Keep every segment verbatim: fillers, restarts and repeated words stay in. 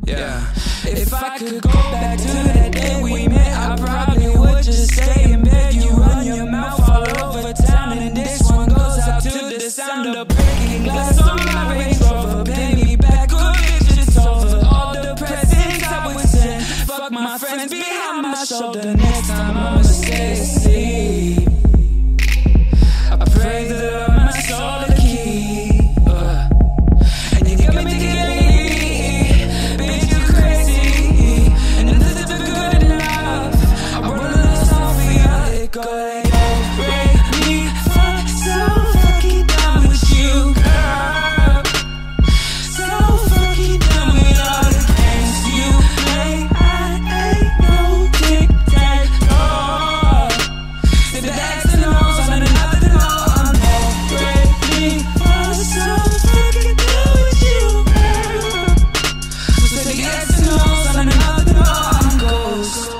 Yeah. If I could go back to that day we met, I probably would just stay in bed. You run your mouth all over town, and this one goes out to the sound of breaking glass on my Range Rover. Pay me back, good bitch, it's over. All the presents I would send, fuck my friends behind my shoulder. Next time I'ma stay asleep. I pray that my soul to keep. uh, And you got me thinking, bitch, you crazy, and this is good enough. I wrote a little song for you, it go like, yo, break me fuck so fucking done with you, girl. So fucking done with all the games you play. I ain't no tic-tac-toe. Did the X and O's on another door. I'm gonna break me fuck so fucking done with you, girl. So the X and O's on another door. I'm ghost.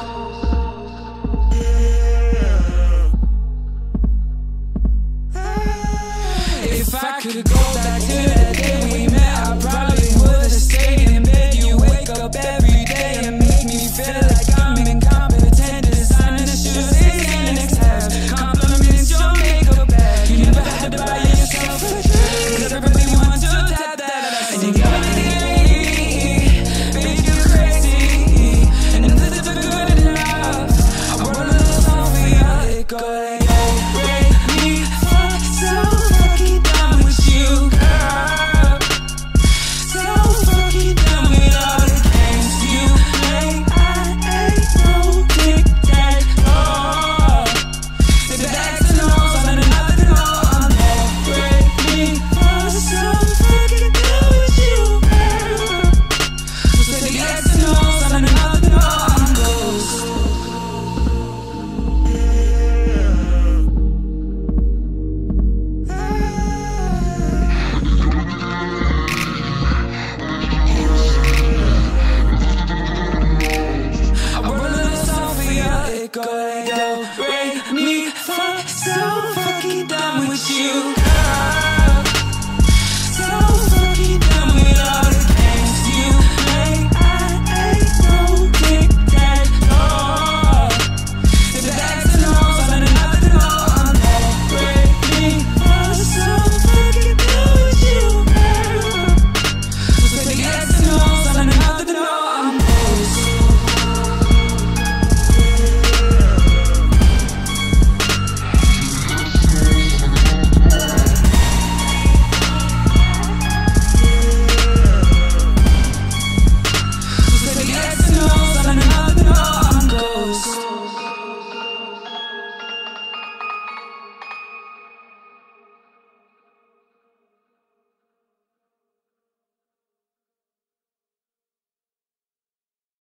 If I could go back to that day we met, I probably would've stayed in bed. You wake up every day and make me feel like I'm incompetent. Designing the shoes in next half, compliments your makeup bag. You never had to buy yourself a drink, 'cause everybody wants to tap that. And you got me thinking, bitch, you crazy, and this is good enough. I wrote a little song for you, it go like, yo, break me fuck so fucking done with you, girl. So fucking done with all the games you play. I ain't no tic-tac-toe. Did the X and O's on another door. I'm gonna break me fuck so fucking done with you, girl. So the X and O's on another door. I'm ghost. I wrote a little song for you, it go like, yo, break me fuck so fucking done with you, girl. So fucking done with all the games you play. I ain't no tic-tac-toe. Did the X and O's on another door. I'm gonna break me fuck so fucking done with you, girl. So the X and O's on another door.